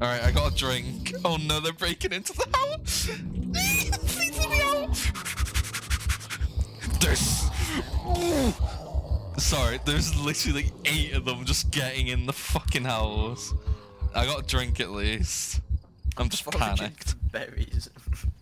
Alright, I got a drink. Oh no, they're breaking into the house. Please let me out. Sorry, there's literally like 8 of them just getting in the fucking house. I got a drink at least. I'm just panicked. Berries.